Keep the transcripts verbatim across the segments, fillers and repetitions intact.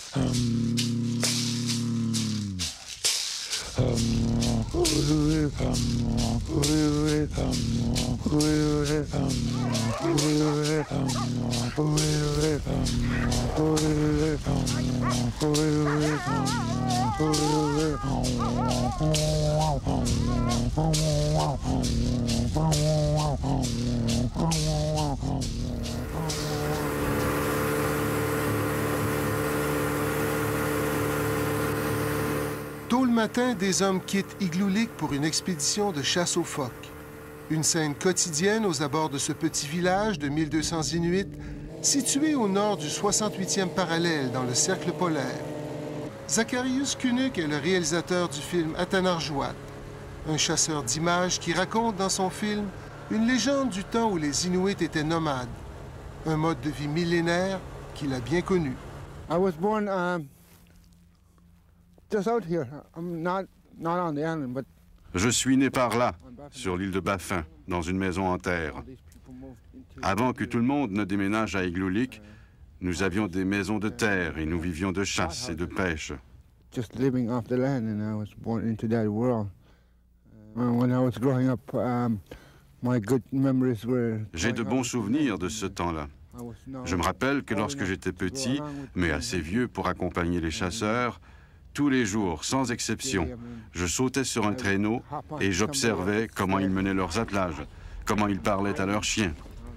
Tôt le matin, des hommes quittent Igloo Lake pour une expédition de chasse aux phoques. Une scène quotidienne aux abords de ce petit village de mille deux cents Inuits, situé au nord du soixante-huitième parallèle dans le cercle polaire. Zacharias Kunuk est le réalisateur du film Atanarjuat, un chasseur d'images qui raconte dans son film une légende du temps où les Inuits étaient nomades, un mode de vie millénaire qu'il a bien connu. I was born um, just out here. I'm not, not on the island, but... Je suis né par là, sur l'île de Baffin, dans une maison en terre. Avant que tout le monde ne déménage à Igloo Lake, nous avions des maisons de terre et nous vivions de chasse et de pêche. Just living off the land, and I was born into that world. When I was growing up, um, my good memories were... J'ai de bons souvenirs de ce temps-là. Je me rappelle que lorsque j'étais petit, mais assez vieux pour accompagner les chasseurs, tous les jours, sans exception, je sautais sur un traîneau et j'observais comment ils menaient leurs attelages, comment ils parlaient à leurs chiens.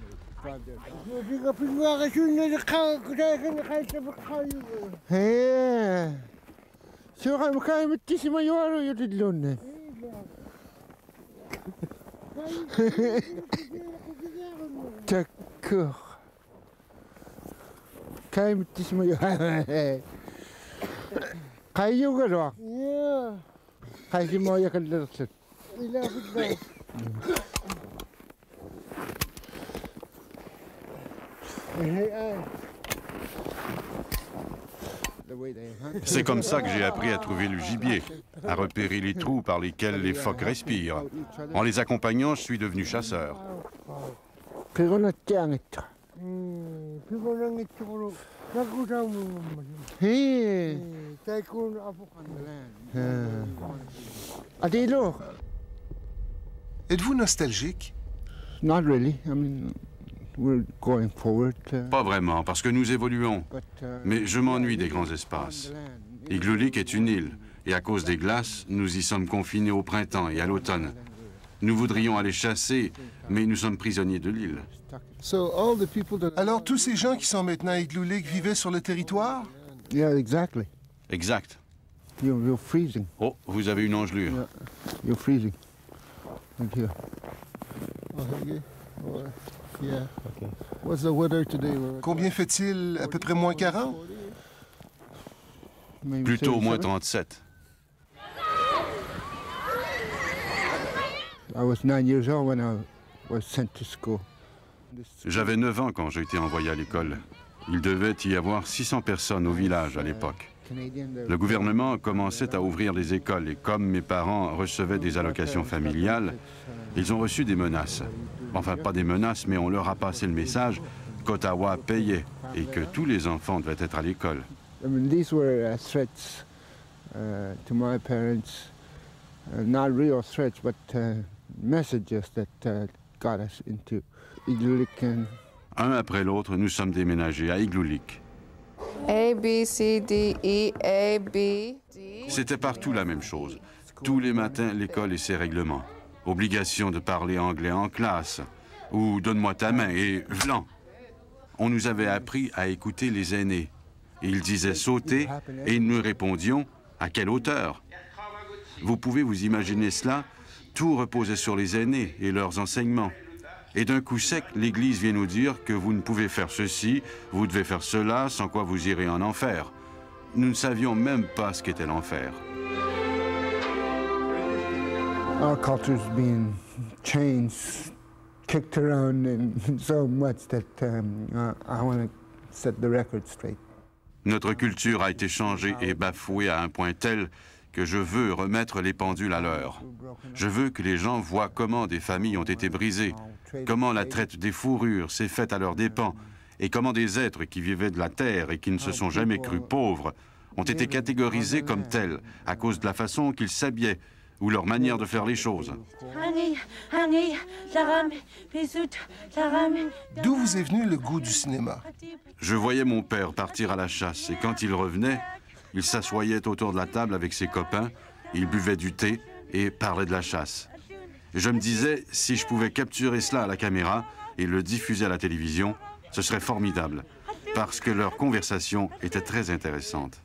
D'accord. Kayo ka ro? Yeah. Kayo mo ya kan lerset. C'est comme ça que j'ai appris à trouver le gibier, à repérer les trous par lesquels les phoques respirent. En les accompagnant, je suis devenu chasseur. Êtes-vous nostalgique? Not really. I mean, we're going forward. Uh, Pas vraiment, parce que nous évoluons. but, uh, Mais je m'ennuie des grands espaces. Igloo Lake est une île, et à cause des glaces, nous y sommes confinés au printemps et à l'automne. Nous voudrions aller chasser, mais nous sommes prisonniers de l'île. Alors tous ces gens qui sont maintenant à Igloo Lake vivaient sur le territoire? Yeah, exactly. Exact. You're, you're freezing. Oh, vous avez une engelure. Yeah, you're freezing. Right here. Combien fait-il? À peu près moins quarante? Maybe Plutôt au moins thirty-seven. trente-sept. I was nine years old when I was sent to school. J'avais neuf ans quand j'ai été envoyé à l'école. Il devait y avoir six cents personnes au village à l'époque. Le gouvernement commençait à ouvrir les écoles et comme mes parents recevaient des allocations familiales, ils ont reçu des menaces. Enfin, pas des menaces, mais on leur a passé le message qu'Ottawa payait et que tous les enfants devaient être à l'école. I mean, these were uh, threats uh, to my parents. Uh, not real threats, but uh, messages that uh, got us into Igloo Lake. And Un après l'autre, nous sommes déménagés à Igloo Lake. A, B, C, D, E, A, B, D. C'était partout la même chose. Tous les matins, l'école et ses règlements. Obligation de parler anglais en classe. Ou donne-moi ta main et vlan. On nous avait appris à écouter les aînés. Ils disaient sauter et nous répondions à quelle hauteur. Vous pouvez vous imaginer cela? Tout reposait sur les aînés et leurs enseignements. Et d'un coup sec, l'Église vient nous dire que vous ne pouvez faire ceci, vous devez faire cela, sans quoi vous irez en enfer. Nous ne savions même pas ce qu'était l'enfer. our culture's been changed, kicked around and so much that um, uh, I want to set the record straight. Notre culture a été changée et bafouée à un point tel que je veux remettre les pendules à l'heure. Je veux que les gens voient comment des familles ont été brisées, comment la traite des fourrures s'est faite à leurs dépens et comment des êtres qui vivaient de la terre et qui ne se sont jamais crus pauvres ont été catégorisés comme tels à cause de la façon qu'ils s'habillaient ou leur manière de faire les choses. D'où vous est venu le goût du cinéma? Je voyais mon père partir à la chasse et quand il revenait, il s'assoyait autour de la table avec ses copains, il buvait du thé et parlait de la chasse. Je me disais, si je pouvais capturer cela à la caméra et le diffuser à la télévision, ce serait formidable, parce que leur conversation était très intéressante.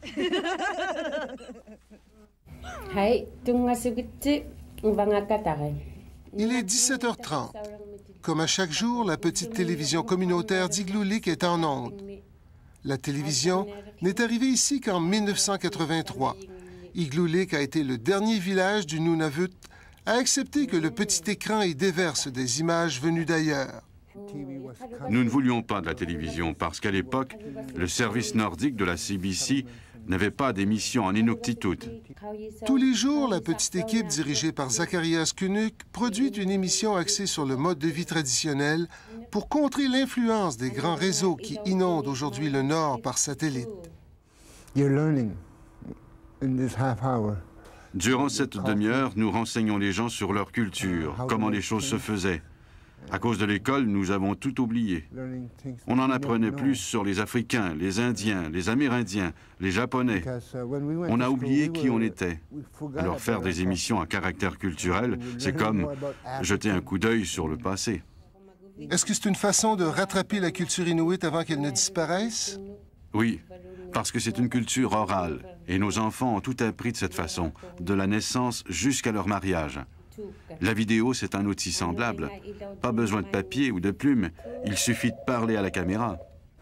Il est dix-sept heures trente. Comme à chaque jour, la petite télévision communautaire d'Igloolik est en ondes. La télévision n'est arrivée ici qu'en mille neuf cent quatre-vingt-trois. Igloolik a été le dernier village du Nunavut à accepter que le petit écran y déverse des images venues d'ailleurs. Nous ne voulions pas de la télévision parce qu'à l'époque, le service nordique de la C B C n'avait pas d'émission en Inuktitut. Tous les jours, la petite équipe dirigée par Zacharias Kunuk produit une émission axée sur le mode de vie traditionnel pour contrer l'influence des grands réseaux qui inondent aujourd'hui le Nord par satellite. You're learning in this half hour. Durant cette demi-heure, nous renseignons les gens sur leur culture, comment les choses se faisaient. À cause de l'école, nous avons tout oublié. On en apprenait plus sur les Africains, les Indiens, les Amérindiens, les Japonais. On a oublié qui on était. Alors faire des émissions à caractère culturel, c'est comme jeter un coup d'œil sur le passé. Est-ce que c'est une façon de rattraper la culture inuit avant qu'elle ne disparaisse? Oui, parce que c'est une culture orale, et nos enfants ont tout appris de cette façon, de la naissance jusqu'à leur mariage. La vidéo, c'est un outil semblable. Pas besoin de papier ou de plumes, il suffit de parler à la caméra.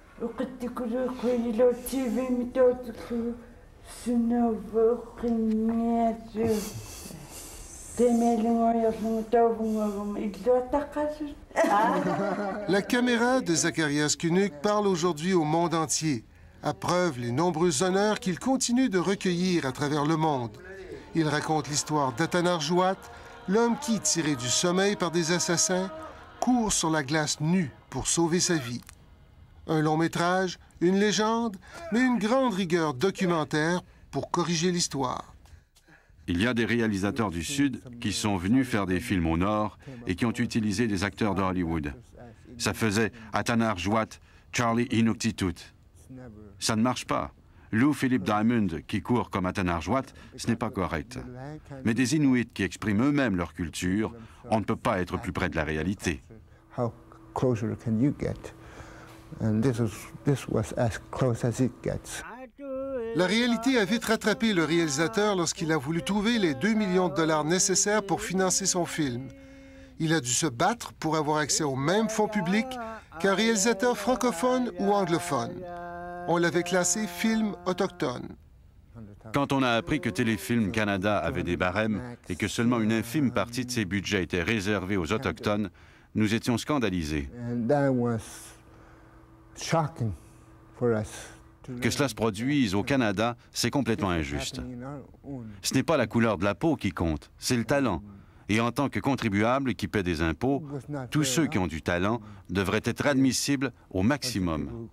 La caméra de Zacharias Kunuk parle aujourd'hui au monde entier, à preuve les nombreux honneurs qu'il continue de recueillir à travers le monde. Il raconte l'histoire d'Atanarjuat, l'homme qui, tiré du sommeil par des assassins, court sur la glace nue pour sauver sa vie. Un long métrage, une légende, mais une grande rigueur documentaire pour corriger l'histoire. Il y a des réalisateurs du Sud qui sont venus faire des films au Nord et qui ont utilisé des acteurs de Hollywood. Ça faisait Atanarjuat, Charlie Inuktitut. Ça ne marche pas. Lou Philip Diamond qui court comme Atanarjuat, ce n'est pas correct. Mais des Inuits qui expriment eux-mêmes leur culture, on ne peut pas être plus près de la réalité. How closer can you get? And this was, this was as close as it gets. La réalité a vite rattrapé le réalisateur lorsqu'il a voulu trouver les deux millions de dollars nécessaires pour financer son film. Il a dû se battre pour avoir accès aux mêmes fonds publics qu'un réalisateur francophone ou anglophone. On l'avait classé film autochtone. Quand on a appris que Téléfilm Canada avait des barèmes et que seulement une infime partie de ses budgets était réservée aux Autochtones, nous étions scandalisés. And that was shocking for us. Que cela se produise au Canada, c'est complètement injuste. Ce n'est pas la couleur de la peau qui compte, c'est le talent. Et en tant que contribuables qui paient des impôts, tous ceux qui ont du talent devraient être admissibles au maximum.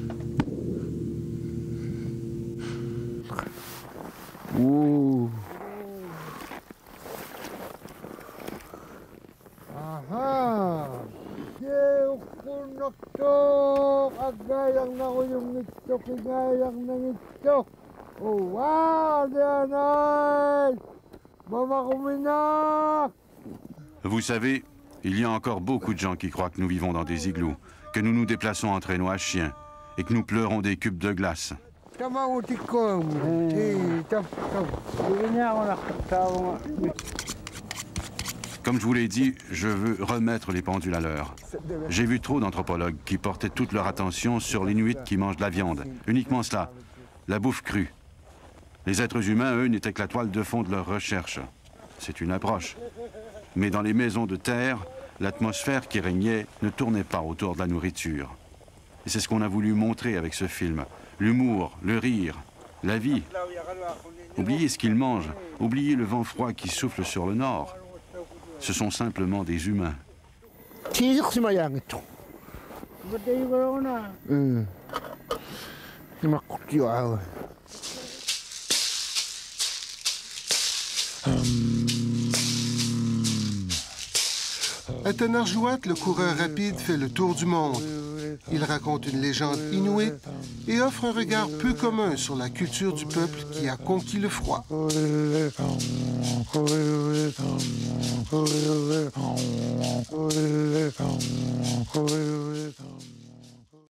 Ooh. Aha! Oh wow, they're nice! Vous savez, il y a encore beaucoup de gens qui croient que nous vivons dans des igloos, que nous nous déplaçons en traîneau à chien et que nous pleurons des cubes de glace. Comme je vous l'ai dit, je veux remettre les pendules à l'heure. J'ai vu trop d'anthropologues qui portaient toute leur attention sur l'Inuit qui mange de la viande. Uniquement cela, la bouffe crue. Les êtres humains, eux, n'étaient que la toile de fond de leur recherche. C'est une approche. Mais dans les maisons de terre, l'atmosphère qui régnait ne tournait pas autour de la nourriture. Et c'est ce qu'on a voulu montrer avec ce film. L'humour, le rire, la vie. Oubliez ce qu'ils mangent, oubliez le vent froid qui souffle sur le nord. Ce sont simplement des humains. Mm. Imakutiao. À Tanarjuat, le coureur rapide fait le tour du monde. Il raconte une légende inuite et offre un regard peu commun sur la culture du peuple qui a conquis le froid.